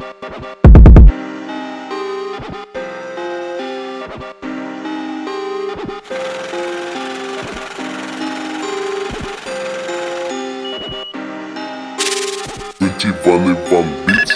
Вали вам біт.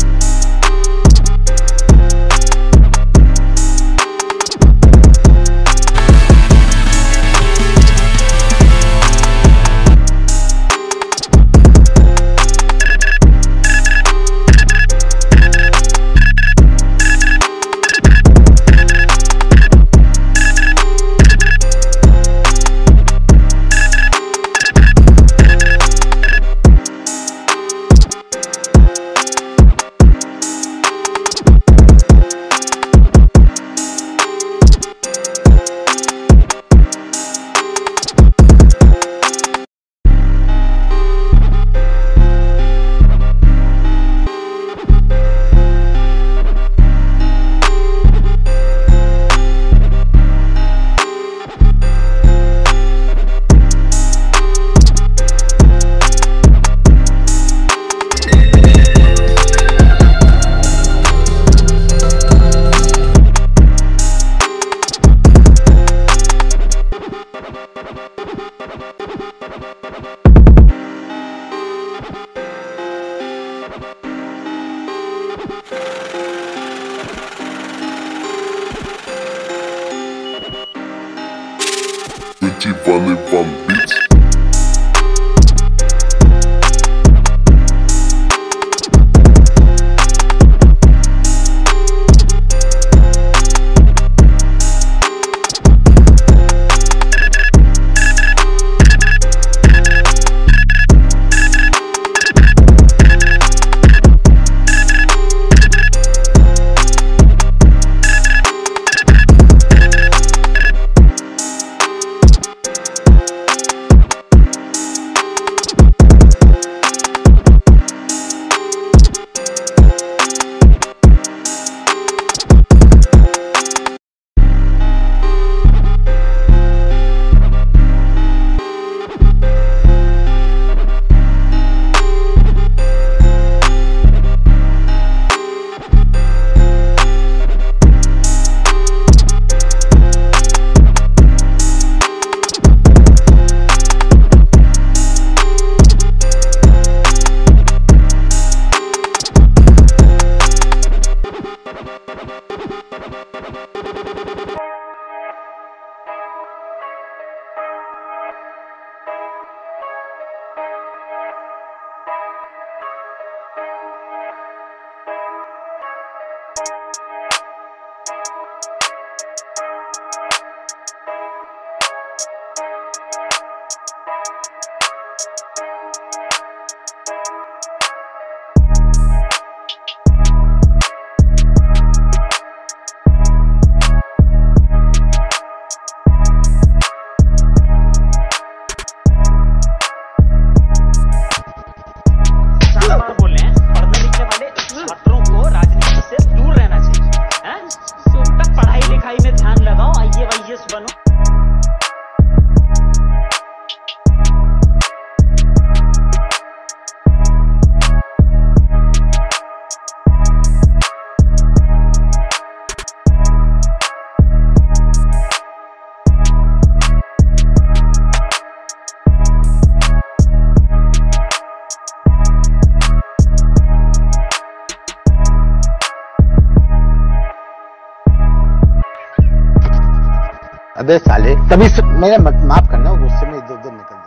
Вали вам біт. अबे साले कभी मेरा माफ करना, गुस्से में इधर उधर निकल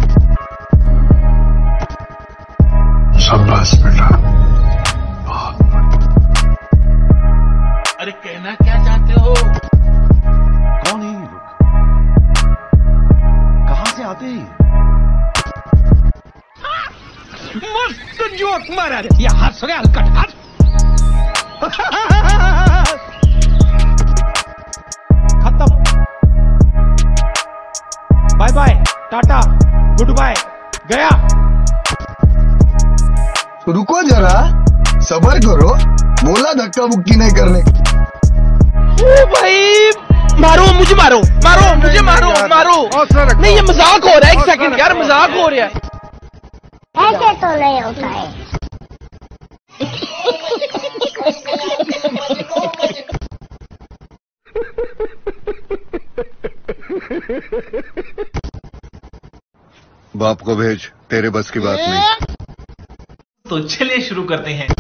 जाए। शाबाश बेटा, बहुत बढ़िया। अरे कहना क्या चाहते हो? कौन है ये लोग? कहां से आते हैं? मस्त जोक मारा रे, ये हंस रहे हलकट हंस। खत्म, bye bye, tata, goodbye, गया। रुको जरा, सबर करो, बोला धक्का बुक्की नहीं करने। ओ भाई, मारो मुझे, मारो मारो मुझे, मारो मारो। नहीं ये मजाक हो रहा है, एक सेकंड यार, मजाक हो रहा है। ऐसे तो नहीं होता है। बाप को भेज, तेरे बस की बात नहीं। तो चलिए शुरू करते हैं।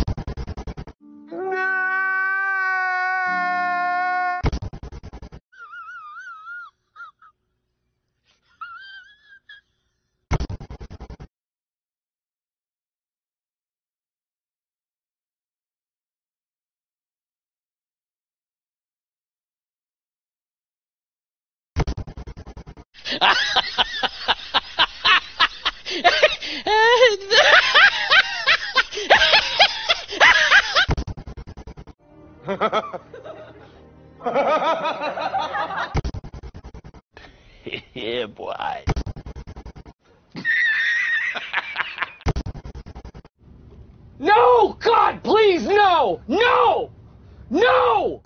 Yeah, boy. No! God, please, no! No! No!